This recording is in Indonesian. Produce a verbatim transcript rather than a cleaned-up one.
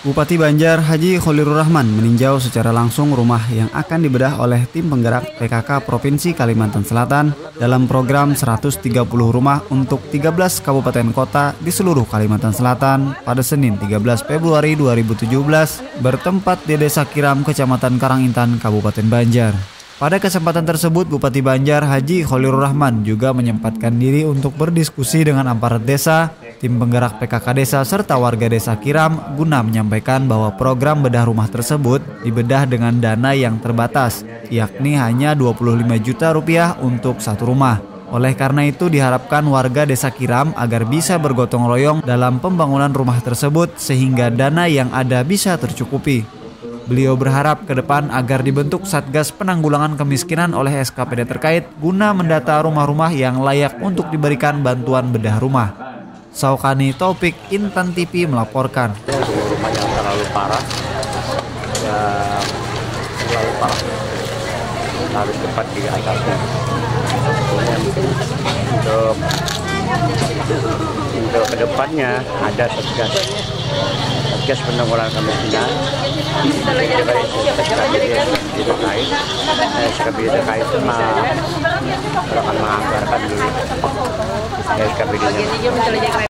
Bupati Banjar Haji Kholirur Rahman meninjau secara langsung rumah yang akan dibedah oleh tim penggerak P K K Provinsi Kalimantan Selatan dalam program seratus tiga puluh rumah untuk tiga belas kabupaten kota di seluruh Kalimantan Selatan pada Senin tiga belas Februari dua ribu tujuh belas bertempat di Desa Kiram, Kecamatan Karangintan, Kabupaten Banjar. Pada kesempatan tersebut, Bupati Banjar Haji Kholirur Rahman juga menyempatkan diri untuk berdiskusi dengan aparat desa, tim penggerak P K K desa, serta warga Desa Kiram guna menyampaikan bahwa program bedah rumah tersebut dibedah dengan dana yang terbatas, yakni hanya dua puluh lima juta rupiah untuk satu rumah. Oleh karena itu diharapkan warga Desa Kiram agar bisa bergotong royong dalam pembangunan rumah tersebut sehingga dana yang ada bisa tercukupi. Beliau berharap ke depan agar dibentuk Satgas Penanggulangan Kemiskinan oleh S K P D terkait guna mendata rumah-rumah yang layak untuk diberikan bantuan bedah rumah. Saukani Taufik, Intan T V melaporkan. Rumah yang terlalu parah, ya terlalu parah, harus cepat diatasi. Untuk untuk kedepannya ada Satgas Satgas Penanggulangan Kemiskinan terkait S K P D terkait akan menganggarkan dulu S K P D-nya.